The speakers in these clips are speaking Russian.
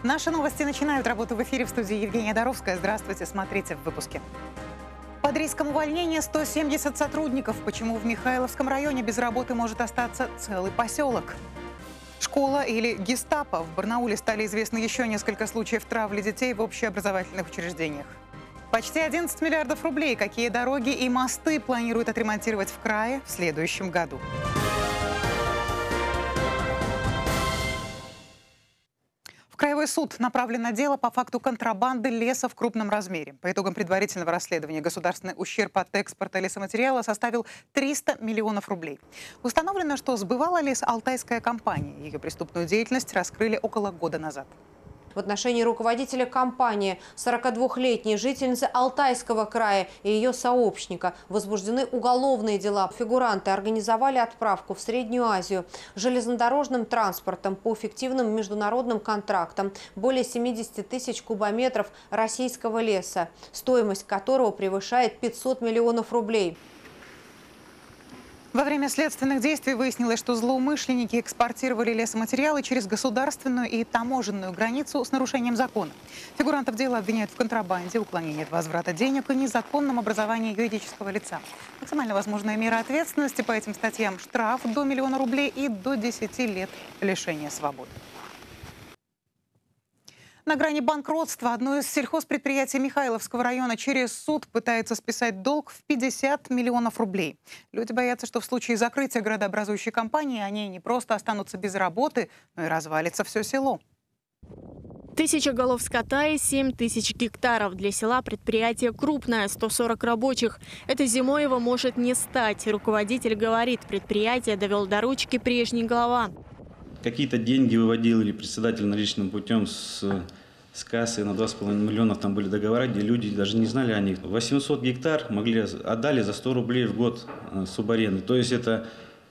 Наши новости начинают работу в эфире. В студии Евгения Доровская. Здравствуйте, смотрите в выпуске. Под риском увольнения 170 сотрудников. Почему в Михайловском районе без работы может остаться целый поселок? Школа или гестапо. В Барнауле стали известны еще несколько случаев травли детей в общеобразовательных учреждениях. Почти 11 миллиардов рублей. Какие дороги и мосты планируют отремонтировать в крае в следующем году? В Краевой суд направлено дело по факту контрабанды леса в крупном размере. По итогам предварительного расследования государственный ущерб от экспорта лесоматериала составил 300 миллионов рублей. Установлено, что сбывала лес алтайская компания. Ее преступную деятельность раскрыли около года назад. В отношении руководителя компании, 42-летней жительницы Алтайского края и ее сообщника возбуждены уголовные дела. Фигуранты организовали отправку в Среднюю Азию железнодорожным транспортом по фиктивным международным контрактам более 70 тысяч кубометров российского леса, стоимость которого превышает 500 миллионов рублей. Во время следственных действий выяснилось, что злоумышленники экспортировали лесоматериалы через государственную и таможенную границу с нарушением закона. Фигурантов дела обвиняют в контрабанде, уклонении от возврата денег и незаконном образовании юридического лица. Максимально возможная мера ответственности по этим статьям – штраф до 1 миллиона рублей и до 10 лет лишения свободы. На грани банкротства одно из сельхозпредприятий Михайловского района через суд пытается списать долг в 50 миллионов рублей. Люди боятся, что в случае закрытия градообразующей компании они не просто останутся без работы, но и развалится все село. 1000 голов скота и 7000 гектаров. Для села предприятие крупное, 140 рабочих. Это зимой его может не стать. Руководитель говорит, предприятие довел до ручки прежний глава. Какие-то деньги выводил или председатель наличным путем с кассы на 2,5 миллиона, там были договора, где люди даже не знали о них. 800 гектар отдали за 100 рублей в год субаренды. То есть это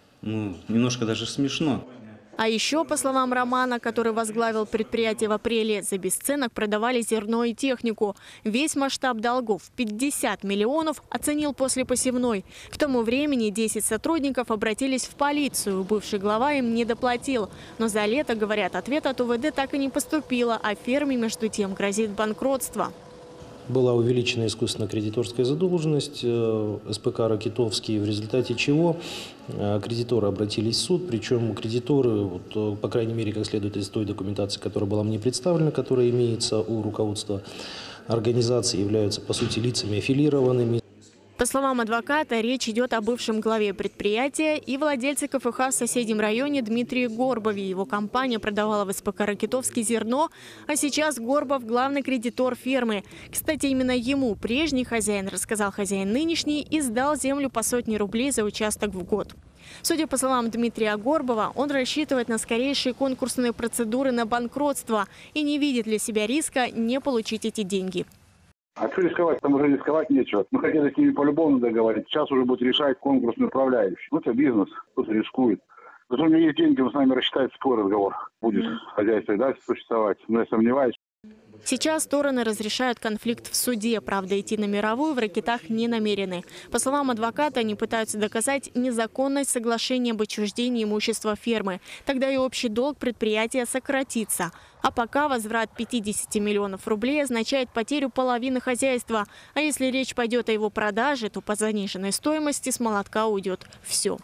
немножко даже смешно. А еще, по словам Романа, который возглавил предприятие в апреле, за бесценок продавали зерно и технику. Весь масштаб долгов – 50 миллионов – оценил после посевной. К тому времени 10 сотрудников обратились в полицию. Бывший глава им не доплатил. Но за лето, говорят, ответ от УВД так и не поступило, а ферме между тем грозит банкротство. Была увеличена искусственно кредиторская задолженность СПК «Ракитовский», в результате чего кредиторы обратились в суд. Причем кредиторы, по крайней мере, как следует из той документации, которая была мне представлена, которая имеется у руководства организации, являются, по сути, лицами аффилированными. По словам адвоката, речь идет о бывшем главе предприятия и владельце КФХ в соседнем районе Дмитрии Горбове. Его компания продавала в СПК «Ракитовский» зерно, а сейчас Горбов – главный кредитор фермы. Кстати, именно ему прежний хозяин, рассказал хозяин нынешний, и сдал землю по 100 рублей за участок в год. Судя по словам Дмитрия Горбова, он рассчитывает на скорейшие конкурсные процедуры на банкротство и не видит для себя риска не получить эти деньги. А что рисковать? Там уже рисковать нечего. Мы хотели с ними по-любому договорить. Сейчас уже будет решать конкурсный управляющий. Это бизнес, кто-то рискует. Зато у меня есть деньги, он с нами рассчитает, свой разговор. Будет хозяйство и дальше существовать. Но я сомневаюсь. Сейчас стороны разрешают конфликт в суде. Правда, идти на мировую в Ракитах не намерены. По словам адвоката, они пытаются доказать незаконность соглашения об отчуждении имущества фермы. Тогда и общий долг предприятия сократится. А пока возврат 50 миллионов рублей означает потерю половины хозяйства. А если речь пойдет о его продаже, то по заниженной стоимости с молотка уйдет все.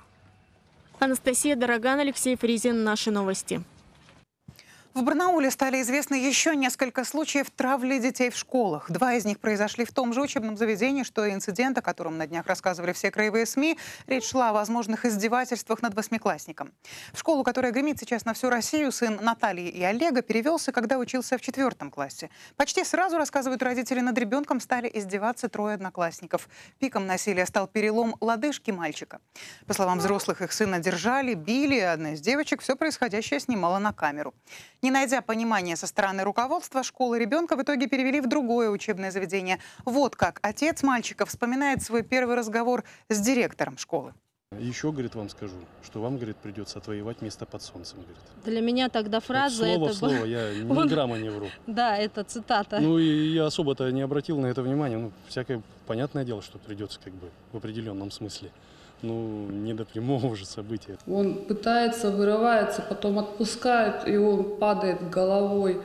Анастасия Дороган, Алексей Фризин. Наши новости. В Барнауле стали известны еще несколько случаев травли детей в школах. 2 из них произошли в том же учебном заведении, что и инцидент, о котором на днях рассказывали все краевые СМИ. Речь шла о возможных издевательствах над 8-классником. В школу, которая гремит сейчас на всю Россию, сын Натальи и Олега перевелся, когда учился в 4 классе. Почти сразу, рассказывают родители, над ребенком стали издеваться 3 одноклассников. Пиком насилия стал перелом лодыжки мальчика. По словам взрослых, их сына держали, били, и одна из девочек все происходящее снимала на камеру. Не найдя понимания со стороны руководства школы, ребенка в итоге перевели в другое учебное заведение. Вот как отец мальчика вспоминает свой первый разговор с директором школы. Еще, говорит, вам скажу, что вам, говорит, придется отвоевать место под солнцем, говорит. Для меня тогда фраза... Вот слово это в слово, я ни грамма не вру. Да, это цитата. Ну и я особо-то не обратил на это внимания. Ну, всякое понятное дело, что придется как бы в определенном смысле. Ну, не до прямого уже события. Он пытается, вырывается, потом отпускает, и он падает головой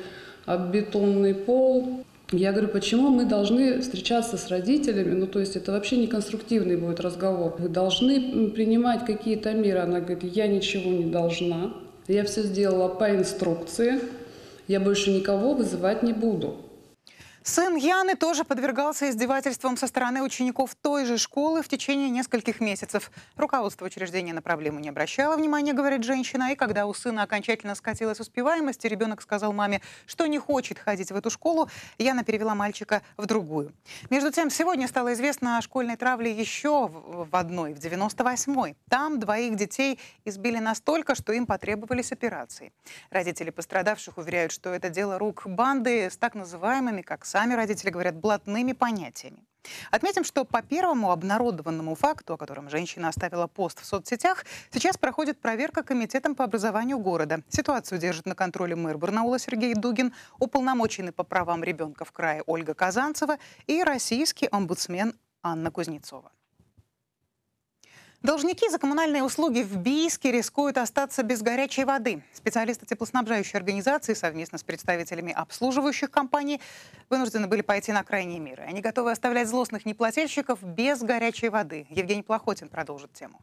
об бетонный пол. Я говорю, почему мы должны встречаться с родителями? Ну, то есть это вообще не конструктивный будет разговор. Вы должны принимать какие-то меры. Она говорит, я ничего не должна. Я все сделала по инструкции. Я больше никого вызывать не буду. Сын Яны тоже подвергался издевательствам со стороны учеников той же школы в течение нескольких месяцев. Руководство учреждения на проблему не обращало внимания, говорит женщина. И когда у сына окончательно скатилась успеваемость, и ребенок сказал маме, что не хочет ходить в эту школу, Яна перевела мальчика в другую. Между тем, сегодня стало известно о школьной травле еще в одной, в 98-й. Там двоих детей избили настолько, что им потребовались операции. Родители пострадавших уверяют, что это дело рук банды с так называемыми, как сами родители говорят, блатными понятиями. Отметим, что по первому обнародованному факту, о котором женщина оставила пост в соцсетях, сейчас проходит проверка комитетом по образованию города. Ситуацию держит на контроле мэр Барнаула Сергей Дугин, уполномоченный по правам ребенка в крае Ольга Казанцева и российский омбудсмен Анна Кузнецова. Должники за коммунальные услуги в Бийске рискуют остаться без горячей воды. Специалисты теплоснабжающей организации совместно с представителями обслуживающих компаний вынуждены были пойти на крайние меры. Они готовы оставлять злостных неплательщиков без горячей воды. Евгений Плохотин продолжит тему.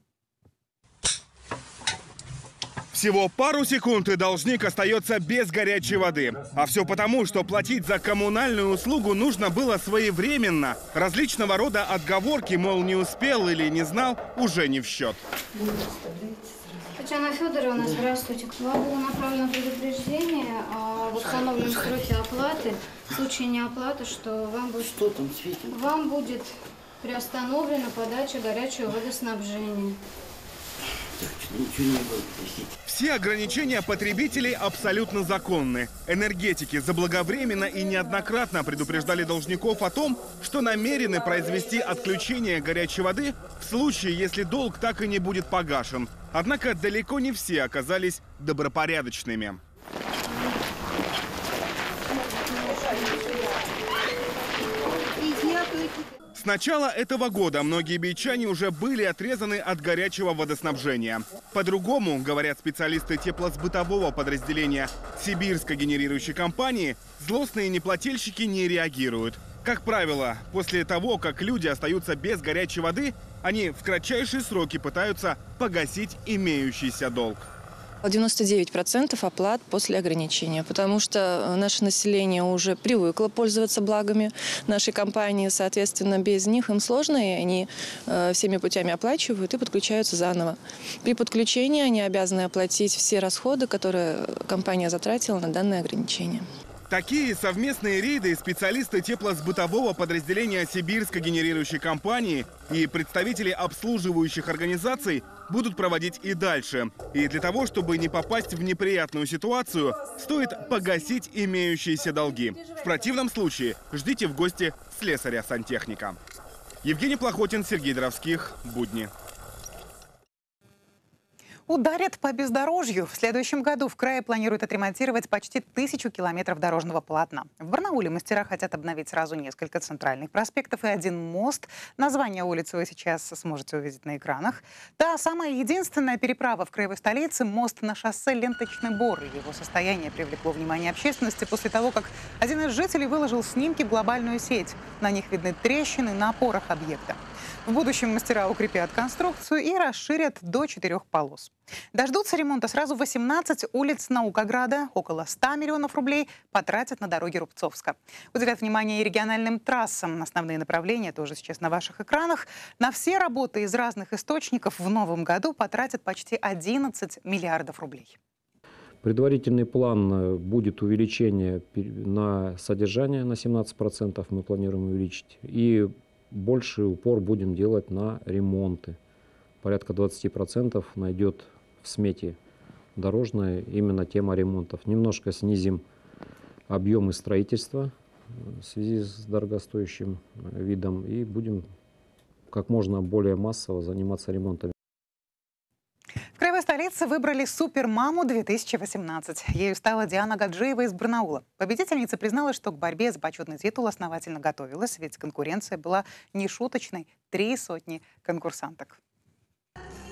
Всего пару секунд, и должник остается без горячей воды. А все потому, что платить за коммунальную услугу нужно было своевременно. Различного рода отговорки, мол, не успел или не знал, уже не в счет. Татьяна Федоровна, здравствуйте. Вам было направлено предупреждение о восстановленном сроке оплаты. В случае неоплаты, что вам будет приостановлена подача горячего водоснабжения. Все ограничения потребителей абсолютно законны. Энергетики заблаговременно и неоднократно предупреждали должников о том, что намерены произвести отключение горячей воды в случае, если долг так и не будет погашен. Однако далеко не все оказались добропорядочными. С начала этого года многие бичане уже были отрезаны от горячего водоснабжения. По-другому, говорят специалисты теплосбытового подразделения Сибирской генерирующей компании, злостные неплательщики не реагируют. Как правило, после того, как люди остаются без горячей воды, они в кратчайшие сроки пытаются погасить имеющийся долг. 99% оплат после ограничения, потому что наше население уже привыкло пользоваться благами нашей компании, соответственно, без них им сложно, и они всеми путями оплачивают и подключаются заново. При подключении они обязаны оплатить все расходы, которые компания затратила на данное ограничение. Такие совместные рейды специалисты теплосбытового подразделения Сибирской генерирующей компании и представители обслуживающих организаций будут проводить и дальше. И для того, чтобы не попасть в неприятную ситуацию, стоит погасить имеющиеся долги. В противном случае ждите в гости слесаря-сантехника. Евгений Плохотин, Сергей Доровских. Будни. Ударят по бездорожью. В следующем году в крае планируют отремонтировать почти 1000 километров дорожного полотна. В Барнауле мастера хотят обновить сразу несколько центральных проспектов и один мост. Название улицы вы сейчас сможете увидеть на экранах. Та самая единственная переправа в краевой столице – мост на шоссе Ленточный Бор. Его состояние привлекло внимание общественности после того, как один из жителей выложил снимки в глобальную сеть. На них видны трещины на опорах объекта. В будущем мастера укрепят конструкцию и расширят до 4 полос. Дождутся ремонта сразу 18 улиц Наукограда. Около 100 миллионов рублей потратят на дороги Рубцовска. Уделят внимание и региональным трассам. Основные направления тоже сейчас на ваших экранах. На все работы из разных источников в новом году потратят почти 11 миллиардов рублей. Предварительный план будет увеличение на содержание на 17%, мы планируем увеличить. И больший упор будем делать на ремонты. Порядка 20% найдет в смете дорожная именно тема ремонтов. Немножко снизим объемы строительства в связи с дорогостоящим видом и будем как можно более массово заниматься ремонтами. В краевой столице выбрали супермаму 2018. Ею стала Диана Гаджиева из Барнаула. Победительница призналась, что к борьбе за почетный титул основательно готовилась, ведь конкуренция была нешуточной – 3 сотни конкурсанток.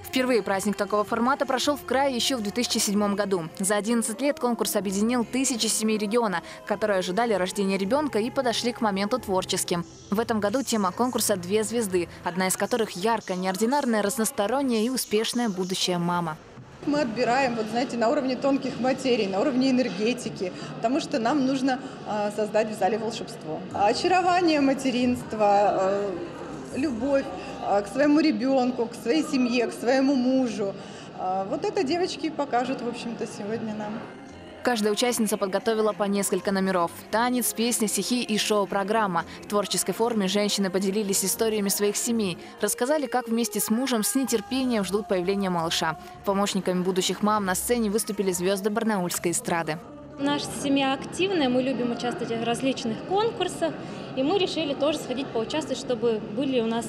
Впервые праздник такого формата прошел в крае еще в 2007 году. За 11 лет конкурс объединил тысячи семей региона, которые ожидали рождения ребенка и подошли к моменту творческим. В этом году тема конкурса «Две звезды», одна из которых яркая, неординарная, разносторонняя и успешная будущая мама. Мы отбираем, вот знаете, на уровне тонких материй, на уровне энергетики, потому что нам нужно создать в зале волшебство. Очарование материнства, любовь к своему ребенку, к своей семье, к своему мужу. Вот это девочки покажут, в общем-то, сегодня нам. Каждая участница подготовила по несколько номеров. Танец, песни, стихи и шоу-программа. В творческой форме женщины поделились историями своих семей. Рассказали, как вместе с мужем с нетерпением ждут появления малыша. Помощниками будущих мам на сцене выступили звезды барнаульской эстрады. Наша семья активная, мы любим участвовать в различных конкурсах. И мы решили тоже сходить поучаствовать, чтобы были у нас,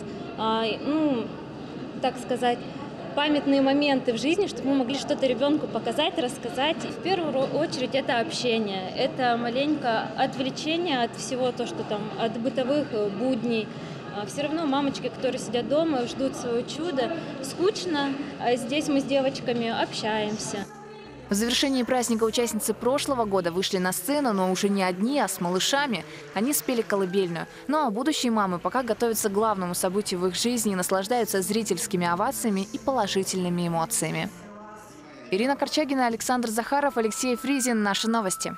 так сказать, памятные моменты в жизни, чтобы мы могли что-то ребенку показать, рассказать. И в первую очередь это общение, это маленькое отвлечение от всего то, что там, от бытовых будней. Все равно мамочки, которые сидят дома, ждут своего чуда, скучно, а здесь мы с девочками общаемся. В завершении праздника участницы прошлого года вышли на сцену, но уже не одни, а с малышами. Они спели колыбельную. Ну а будущие мамы пока готовятся к главному событию в их жизни и наслаждаются зрительскими овациями и положительными эмоциями. Ирина Корчагина, Александр Захаров, Алексей Фризин. Наши новости.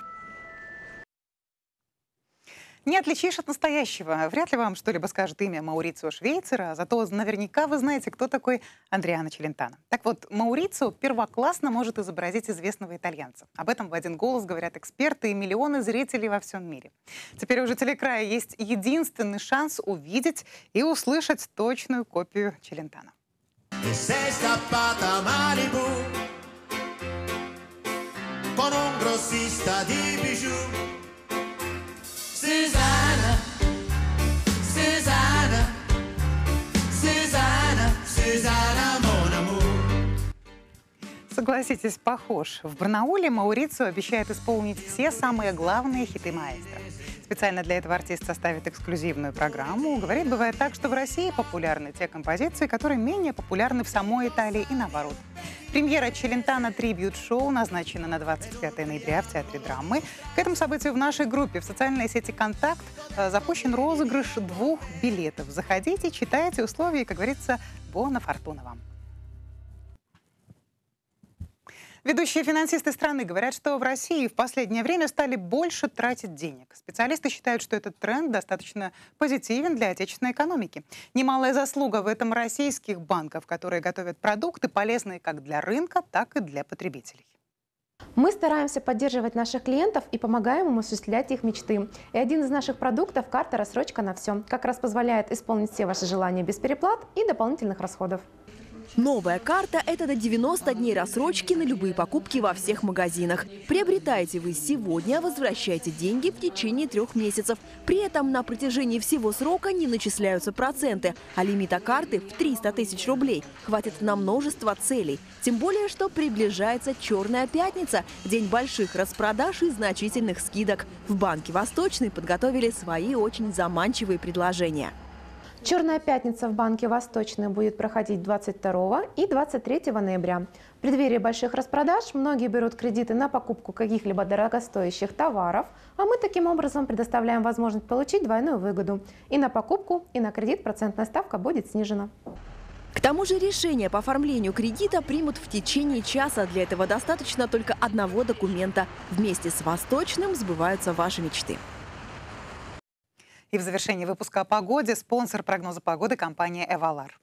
Не отличишь от настоящего. Вряд ли вам что-либо скажет имя Маурицио Швейцера, зато наверняка вы знаете, кто такой Андриано Челентано. Так вот, Маурицио первоклассно может изобразить известного итальянца. Об этом в один голос говорят эксперты и миллионы зрителей во всем мире. Теперь уже телекрая есть единственный шанс увидеть и услышать точную копию Челентано. Susanna, Susanna, Susanna, Susanna, mon amour. Согласитесь, похож. В Барнауле Маурицио обещает исполнить все самые главные хиты маэстро. Специально для этого артист составит эксклюзивную программу. Говорит, бывает так, что в России популярны те композиции, которые менее популярны в самой Италии и наоборот. Премьера Челентано трибьют-шоу назначена на 25 ноября в Театре драмы. К этому событию в нашей группе в социальной сети «Контакт» запущен розыгрыш 2 билетов. Заходите, читайте условия и, как говорится, бона фортуна вам. Ведущие финансисты страны говорят, что в России в последнее время стали больше тратить денег. Специалисты считают, что этот тренд достаточно позитивен для отечественной экономики. Немалая заслуга в этом российских банков, которые готовят продукты, полезные как для рынка, так и для потребителей. Мы стараемся поддерживать наших клиентов и помогаем им осуществлять их мечты. И один из наших продуктов – карта «Рассрочка на все». Как раз позволяет исполнить все ваши желания без переплат и дополнительных расходов. Новая карта – это до 90 дней рассрочки на любые покупки во всех магазинах. Приобретаете вы сегодня, возвращаете деньги в течение 3 месяцев. При этом на протяжении всего срока не начисляются проценты, а лимита карты в 300 тысяч рублей хватит на множество целей. Тем более, что приближается Черная пятница – день больших распродаж и значительных скидок. В банке «Восточный» подготовили свои очень заманчивые предложения. Черная пятница в банке «Восточный» будет проходить 22 и 23 ноября. В преддверии больших распродаж многие берут кредиты на покупку каких-либо дорогостоящих товаров, а мы таким образом предоставляем возможность получить двойную выгоду. И на покупку, и на кредит процентная ставка будет снижена. К тому же решение по оформлению кредита примут в течение часа. Для этого достаточно только одного документа. Вместе с «Восточным» сбываются ваши мечты. И в завершении выпуска о погоде спонсор прогноза погоды – компания «Эвалар».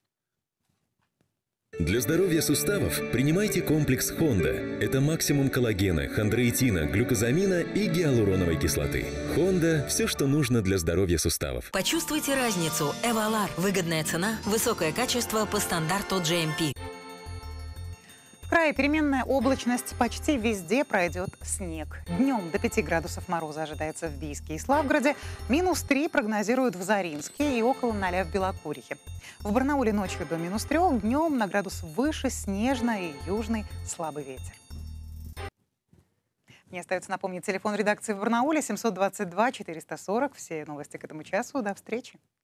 Для здоровья суставов принимайте комплекс «Хонда». Это максимум коллагена, хондроитина, глюкозамина и гиалуроновой кислоты. «Хонда» – все, что нужно для здоровья суставов. Почувствуйте разницу. «Эвалар» – выгодная цена, высокое качество по стандарту GMP. В крае переменная облачность, почти везде пройдет снег. Днем до 5 градусов мороза ожидается в Бийске и Славгороде, -3 прогнозируют в Заринске и около 0 в Белокурихе. В Барнауле ночью до -3, днем на градус выше снежно и южный слабый ветер. Мне остается напомнить телефон редакции в Барнауле 722 440. Все новости к этому часу. До встречи.